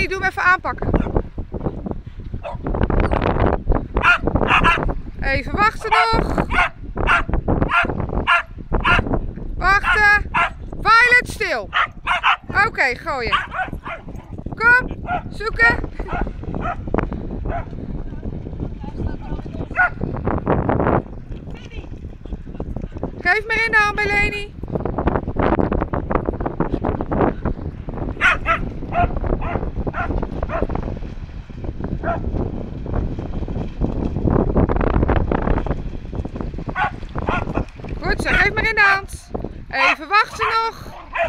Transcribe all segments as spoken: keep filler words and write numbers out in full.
Leni, doe hem even aanpakken. Even wachten nog. Wachten. Violet, stil. Oké, okay, gooien. Kom, zoeken. Geef maar in de hand bij Leni. Goed zo, geef maar in de hand. Even wachten nog.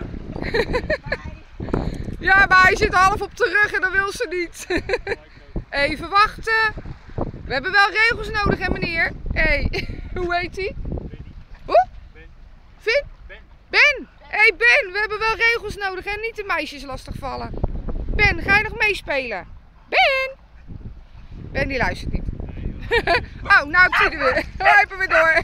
Ja, maar hij zit half op de rug en dat wil ze niet. Even wachten. We hebben wel regels nodig, hè meneer? Hé, hey. Hoe heet hij? Hoe? Vin? Ben! Hé hey Ben, we hebben wel regels nodig, hè? Niet de meisjes lastigvallen. Ben, ga je nog meespelen? Ben! Ben die luistert niet. Oh, nou ik zie er weer. Rijpen we door.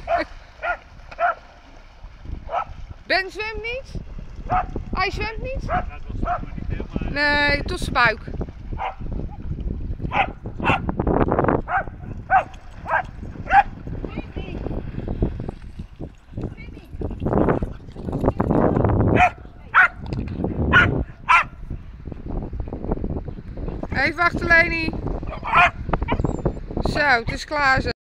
Ben zwemt niet? Hij zwemt niet? Nee, tot zijn buik. Even wachten, Leni. Zo, het is klaar zo.